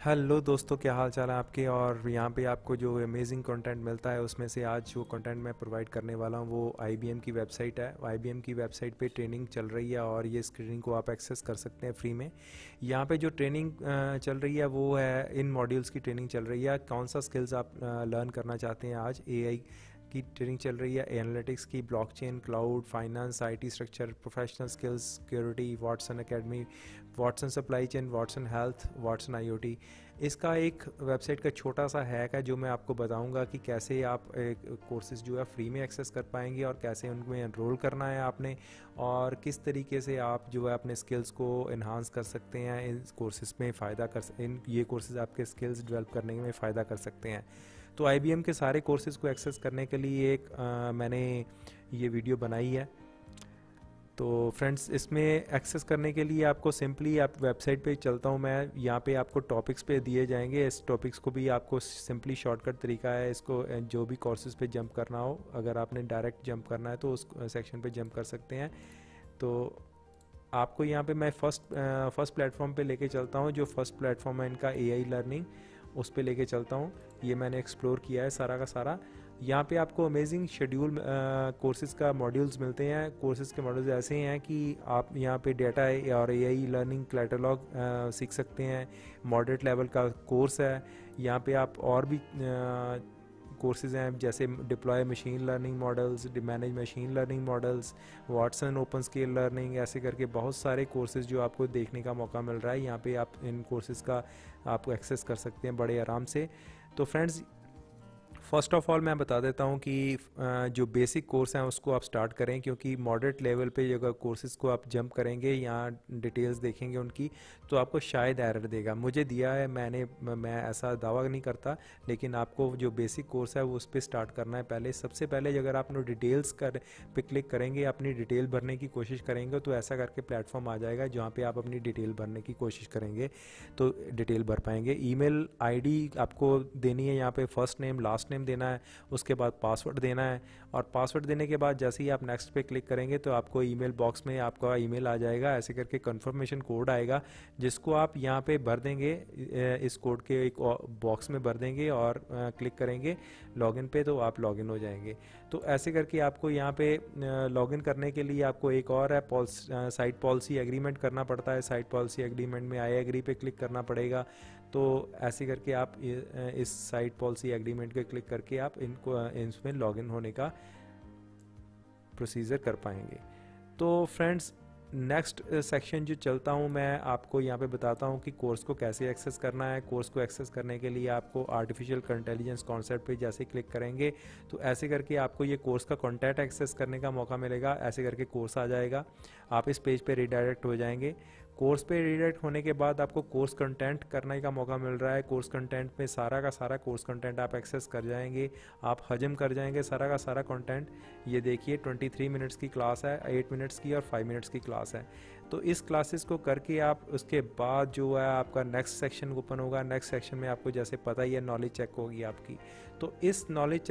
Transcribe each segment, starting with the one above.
Hello दोस्तों, क्या हाल चाल है आपके। और यहाँ पे आपको जो अमेजिंग कंटेंट मिलता है उसमें से आज जो कंटेंट मैं प्रोवाइड करने वाला हूँ वो आईबीएम की वेबसाइट है। आईबीएम की वेबसाइट पे ट्रेनिंग चल रही है और ये इस ट्रेनिंग को आप एक्सेस कर सकते हैं फ्री में। यहाँ पे जो ट्रेनिंग चल रही है वो है इन मॉड्यूल्स की ट्रेनिंग चल रही है। कौन सा स्किल्स आप लर्न करना चाहते हैं। आज एआई की ट्रेनिंग चल रही है, एनालिटिक्स की, blockchain, cloud, finance, IT structure, professional skills, security, Watson academy, Watson supply chain, Watson health, Watson IoT. इसका एक वेबसाइट का छोटा सा हैक है जो मैं आपको बताऊंगा कि कैसे आप कोर्सेज जो है फ्री में एक्सेस कर पाएंगे और कैसे उनमें एनरोल करना है आपने, और किस तरीके से आप जो है अपने स्किल्स को इन्हांस कर सकते हैं। इन कोर्सेज में फ़ायदा इन ये कोर्सेज आपके स्किल्स डेवलप करने में फ़ायदा कर सकते हैं। तो आईबीएम के सारे कोर्सेज को एक्सेस करने के लिए मैंने ये वीडियो बनाई है। तो फ्रेंड्स, इसमें एक्सेस करने के लिए आपको सिंपली आप वेबसाइट पे चलता हूँ मैं। यहाँ पे आपको टॉपिक्स पे दिए जाएंगे। इस टॉपिक्स को भी आपको सिंपली शॉर्टकट तरीका है इसको जो भी कोर्सेज पे जंप करना हो, अगर आपने डायरेक्ट जंप करना है तो उस सेक्शन पे जंप कर सकते हैं। तो आपको यहाँ पे मैं फर्स्ट प्लेटफॉर्म पे लेके चलता हूँ। जो फर्स्ट प्लेटफॉर्म है इनका एआई लर्निंग, उस पे लेके चलता हूँ। ये मैंने एक्सप्लोर किया है सारा का सारा। यहाँ पे आपको अमेजिंग शेड्यूल कोर्सेज़ का मॉड्यूल्स मिलते हैं। कोर्सेज़ के मॉड्यूल्स ऐसे हैं कि आप यहाँ पे डेटा और एआई लर्निंग कैटलॉग सीख सकते हैं। मॉडरेट लेवल का कोर्स है। यहाँ पे आप और भी कोर्सेज़ हैं जैसे deploy machine learning models, manage machine learning models, Watson open scale learning, ऐसे करके बहुत सारे कोर्सेज़ जो आपको देखने का मौका मिल रहा है। यहाँ पे आप इन कोर्सेज़ का आप एक्सेस कर सकते हैं बड़े आराम से। तो फ्रेंड्स, फर्स्ट ऑफ ऑल मैं बता देता हूँ कि जो बेसिक कोर्स हैं उसको आप स्टार्ट करें, क्योंकि मॉडरेट लेवल पे अगर कोर्सेज़ को आप जंप करेंगे, यहाँ डिटेल्स देखेंगे उनकी, तो आपको शायद एरर देगा। मुझे दिया है, मैं ऐसा दावा नहीं करता, लेकिन आपको जो बेसिक कोर्स है वो उस पर स्टार्ट करना है। सबसे पहले अगर आप डिटेल्स पे क्लिक करेंगे, अपनी डिटेल भरने की कोशिश करेंगे, तो ऐसा करके प्लेटफॉर्म आ जाएगा जहाँ पर आप अपनी डिटेल भरने की कोशिश करेंगे तो डिटेल भर पाएंगे। ईमेल आईडी आपको देनी है, यहाँ पे फर्स्ट नेम लास्ट नेम देना है, उसके बाद पासवर्ड देना है। और पासवर्ड देने के बाद जैसे ही आप नेक्स्ट पे क्लिक करेंगे तो आपको ईमेल बॉक्स में आपका ईमेल आ जाएगा। ऐसे करके कंफर्मेशन कोड आएगा जिसको आप यहाँ पे भर देंगे, इस कोड के एक बॉक्स में भर देंगे और क्लिक करेंगे लॉगिन पे, तो आप लॉगिन हो जाएंगे। तो ऐसे करके आपको यहाँ पे लॉगिन करने के लिए आपको एक और है, साइट पॉलिसी एग्रीमेंट करना पड़ता है। साइट पॉलिसी एग्रीमेंट में आई एग्री पे क्लिक करना पड़ेगा। तो ऐसे करके आप इस साइट पॉलिसी एग्रीमेंट पे क्लिक करके आप इसमें लॉगिन होने का प्रोसीजर कर पाएंगे। तो फ्रेंड्स, नेक्स्ट सेक्शन जो चलता हूँ मैं आपको यहाँ पे बताता हूँ कि कोर्स को कैसे एक्सेस करना है। कोर्स को एक्सेस करने के लिए आपको आर्टिफिशियल इंटेलिजेंस कॉन्सेप्ट पे जैसे क्लिक करेंगे तो ऐसे करके आपको ये कोर्स का कंटेंट एक्सेस करने का मौका मिलेगा। ऐसे करके कोर्स आ जाएगा, आप इस पेज पे रिडायरेक्ट हो जाएंगे। कोर्स पे रिडायरेक्ट होने के बाद आपको कोर्स कंटेंट करने का मौका मिल रहा है। कोर्स कंटेंट में सारा का सारा कोर्स कंटेंट आप एक्सेस कर जाएंगे, आप हजम कर जाएंगे सारा का सारा कंटेंट। ये देखिए 23 मिनट्स की क्लास है, 8 मिनट्स की और 5 मिनट्स की क्लास है। तो इस क्लासेस को करके आप उसके बाद जो है आपका नेक्स्ट सेक्शन ओपन होगा। नेक्स्ट सेक्शन में आपको जैसे पता ही है नॉलेज चेक होगी आपकी। तो इस नॉलेज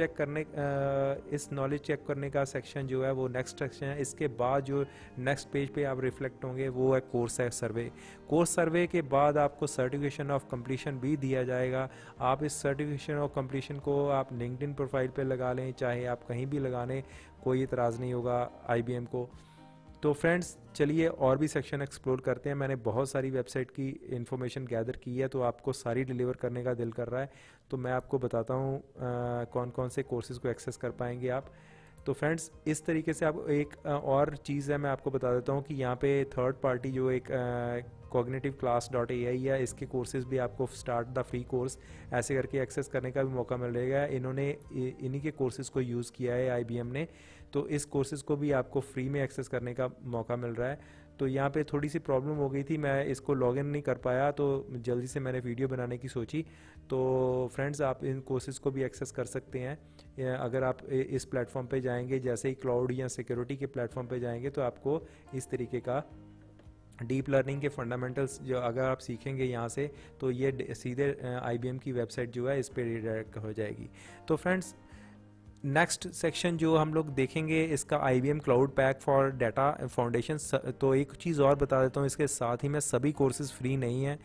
चेक करने का सेक्शन जो है वो नेक्स्ट सेक्शन है। इसके बाद जो नेक्स्ट पेज पे आप रिफ्लेक्ट होंगे वो है कोर्स सर्वे। कोर्स सर्वे के बाद आपको सर्टिफिकेशन ऑफ कंप्लीशन भी दिया जाएगा। आप इस सर्टिफिकेशन ऑफ कंप्लीशन को आप लिंक्डइन प्रोफाइल पे लगा लें, चाहे आप कहीं भी लगा लें, कोई इतराज़ नहीं होगा आईबीएम को। तो फ्रेंड्स, चलिए और भी सेक्शन एक्सप्लोर करते हैं। मैंने बहुत सारी वेबसाइट की इन्फॉर्मेशन गैदर की है, तो आपको सारी डिलीवर करने का दिल कर रहा है, तो मैं आपको बताता हूँ कौन कौन से कोर्सेज़ को एक्सेस कर पाएंगे आप। तो फ्रेंड्स, इस तरीके से आप एक और चीज़ है मैं आपको बता देता हूँ कि यहाँ पे थर्ड पार्टी जो एक cognitiveclass.ai है, इसके कोर्सेज़ भी आपको स्टार्ट द फ्री कोर्स ऐसे करके एक्सेस करने का भी मौका मिलेगा। इन्होंने इन्हीं के कोर्सेज़ को यूज़ किया है आईबीएम ने, तो इस कोर्सेज़ को भी आपको फ्री में एक्सेस करने का मौका मिल रहा है। तो यहाँ पे थोड़ी सी प्रॉब्लम हो गई थी, मैं इसको लॉगिन नहीं कर पाया, तो जल्दी से मैंने वीडियो बनाने की सोची। तो फ्रेंड्स, आप इन कोर्सेज़ को भी एक्सेस कर सकते हैं। अगर आप इस प्लेटफॉर्म पे जाएंगे, जैसे ही क्लाउड या सिक्योरिटी के प्लेटफॉर्म पे जाएंगे, तो आपको इस तरीके का डीप लर्निंग के फंडामेंटल्स जो अगर आप सीखेंगे यहाँ से, तो ये सीधे आईबीएम की वेबसाइट जो है इस पर रिडायरेक्ट हो जाएगी। तो फ्रेंड्स, नेक्स्ट सेक्शन जो हम लोग देखेंगे इसका IBM cloud pack for data foundation. तो एक चीज़ और बता देता हूँ, इसके साथ ही में सभी कोर्सेज फ्री नहीं हैं।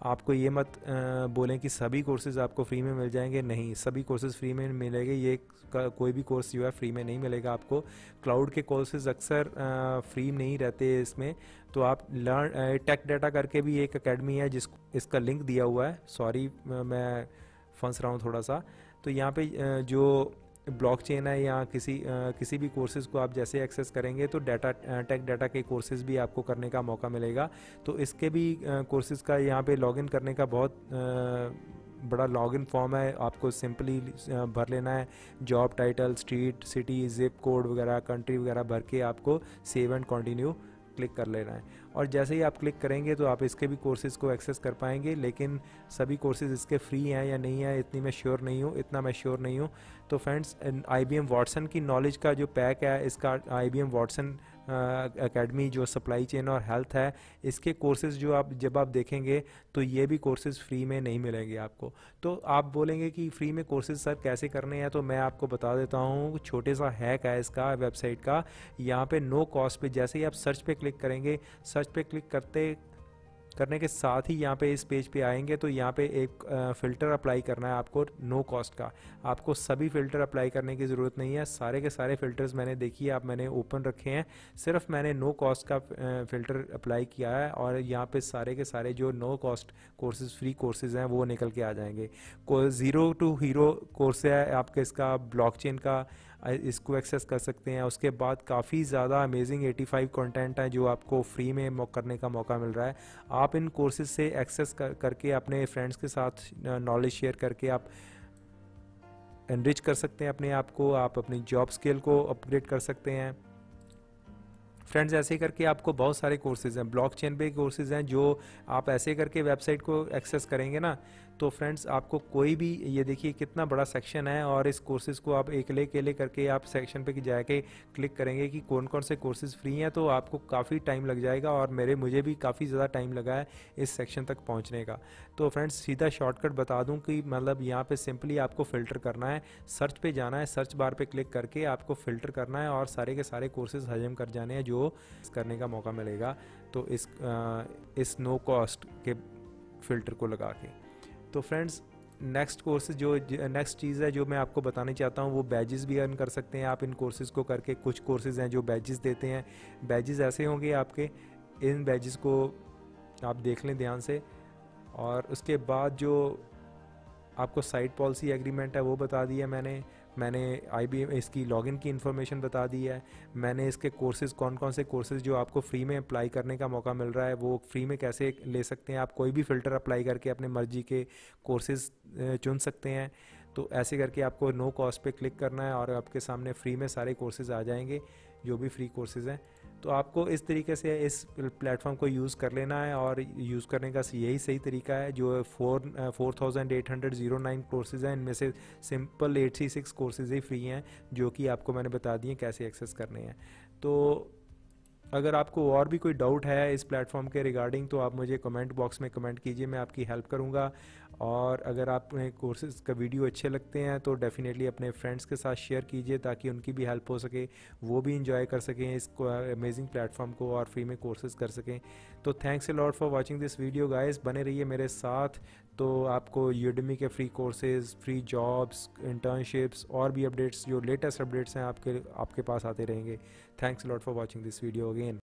आपको ये मत बोलें कि सभी कोर्सेज़ आपको फ्री में मिल जाएंगे, नहीं, सभी कोर्सेज़ फ्री में मिलेंगे, ये कोई भी कोर्स जो है फ्री में नहीं मिलेगा आपको। क्लाउड के कोर्सेज़ अक्सर फ्री नहीं रहते इसमें। तो आप लर्न टेक डाटा करके भी एक एकेडमी है, जिस इसका लिंक दिया हुआ है, सॉरी मैं फंस रहा हूँ थोड़ा सा। तो यहाँ पे जो ब्लॉकचेन है या किसी भी कोर्सेज़ को आप जैसे एक्सेस करेंगे तो टेक डाटा के कोर्सेज़ भी आपको करने का मौका मिलेगा। तो इसके भी कोर्सेज़ का यहाँ पे लॉगिन करने का बहुत बड़ा लॉगिन फॉर्म है, आपको सिंपली भर लेना है, job title, street, city, zip code वगैरह, कंट्री वगैरह भर के आपको सेव एंड कंटिन्यू क्लिक कर लेना है। और जैसे ही आप क्लिक करेंगे तो आप इसके भी कोर्सेज़ को एक्सेस कर पाएंगे, लेकिन सभी कोर्सेज़ इसके फ्री हैं या नहीं है इतना मैं श्योर नहीं हूँ। तो फ्रेंड्स, IBM वाटसन की नॉलेज का जो पैक है, इसका IBM वाटसन एकेडमी जो सप्लाई चेन और हेल्थ है, इसके कोर्सेज़ जो जब आप देखेंगे तो ये भी कोर्सेज़ फ्री में नहीं मिलेंगे आपको। तो आप बोलेंगे कि फ्री में कोर्सेज़ सर कैसे करने हैं, तो मैं आपको बता देता हूँ, छोटे सा हैक है इसका वेबसाइट का। यहाँ पे नो कॉस्ट पे जैसे ही आप सर्च पे क्लिक करेंगे, सर्च पे क्लिक करने के साथ ही यहाँ पे इस पेज पे आएंगे तो यहाँ पे एक फ़िल्टर अप्लाई करना है आपको नो कॉस्ट का। आपको सभी फ़िल्टर अप्लाई करने की ज़रूरत नहीं है, सारे के सारे फ़िल्टर्स मैंने ओपन रखे हैं, सिर्फ मैंने नो कॉस्ट का फ़िल्टर अप्लाई किया है और यहाँ पे सारे के सारे जो no cost courses, free courses हैं वो निकल के आ जाएंगे। ज़ीरो टू हीरो कोर्स है आपका, इसका ब्लॉकचेन का, इसको एक्सेस कर सकते हैं। उसके बाद काफ़ी ज़्यादा अमेजिंग 85 कंटेंट है जो आपको फ्री में करने का मौका मिल रहा है। आप इन कोर्सेज से एक्सेस करके अपने फ्रेंड्स के साथ नॉलेज शेयर करके आप एनरिच कर सकते हैं अपने आप को, आप अपनी जॉब स्किल को अपग्रेड कर सकते हैं। फ्रेंड्स, ऐसे करके आपको बहुत सारे कोर्सेज़ हैं, ब्लॉकचेन पे कोर्सेज़ हैं, जो आप ऐसे करके वेबसाइट को एक्सेस करेंगे ना तो फ्रेंड्स आपको कोई भी, ये देखिए कितना बड़ा सेक्शन है और इस कोर्सेज़ को आप अकेले करके आप सेक्शन पे जाके क्लिक करेंगे कि कौन कौन से कोर्सेज़ फ्री हैं, तो आपको काफ़ी टाइम लग जाएगा और मुझे भी काफ़ी ज़्यादा टाइम लगा है इस सेक्शन तक पहुँचने का। तो फ्रेंड्स, सीधा शॉर्टकट बता दूँ कि मतलब यहाँ पर सिंपली आपको फ़िल्टर करना है, सर्च पे जाना है, सर्च बार पर क्लिक करके आपको फ़िल्टर करना है और सारे के सारे कोर्सेज़ हजम कर जाने हैं जो करने का मौका मिलेगा। तो इस नो कॉस्ट के फ़िल्टर को लगा के। तो फ्रेंड्स, नेक्स्ट चीज़ है जो मैं आपको बताना चाहता हूँ, वो बैजेस भी अर्न कर सकते हैं आप इन कोर्सेज़ को करके। कुछ कोर्सेज़ हैं जो बैजेस देते हैं, बैजेस ऐसे होंगे आपके, इन बैजेस को आप देख लें ध्यान से। और उसके बाद जो आपको साइट पॉलिसी एग्रीमेंट है वो बता दिया मैंने IBM इसकी लॉगिन की इन्फॉर्मेशन बता दी है। मैंने इसके कोर्सेज़, कौन कौन से कोर्सेज़ जो आपको फ्री में अप्लाई करने का मौका मिल रहा है वो फ्री में कैसे ले सकते हैं। आप कोई भी फ़िल्टर अप्लाई करके अपने मर्जी के कोर्सेज़ चुन सकते हैं। तो ऐसे करके आपको नो कॉस्ट पे क्लिक करना है और आपके सामने फ्री में सारे कोर्सेज़ आ जाएंगे जो भी फ्री कोर्सेज़ हैं। तो आपको इस तरीके से इस प्लेटफॉर्म को यूज़ कर लेना है और यूज़ करने का यही सही तरीका है। जो 4809 कोर्सेज़ हैं, इनमें से सिंपल 86 कोर्सेज़ ही फ्री हैं जो कि आपको मैंने बता दिए कैसे एक्सेस करने हैं। तो अगर आपको और भी कोई डाउट है इस प्लेटफॉर्म के रिगार्डिंग तो आप मुझे कमेंट बॉक्स में कमेंट कीजिए, मैं आपकी हेल्प करूंगा। और अगर आपने कोर्सेज़ का वीडियो अच्छे लगते हैं तो डेफिनेटली अपने फ्रेंड्स के साथ शेयर कीजिए ताकि उनकी भी हेल्प हो सके, वो भी इंजॉय कर सकें इस अमेजिंग प्लेटफॉर्म को और फ्री में कोर्सेज़ कर सकें। तो thanks a lot for watching this video guys, बने रहिए मेरे साथ। तो आपको यूडेमी के free courses, free jobs, internships और भी अपडेट्स, जो लेटेस्ट अपडेट्स हैं आपके पास आते रहेंगे। Thanks a lot for watching this video again.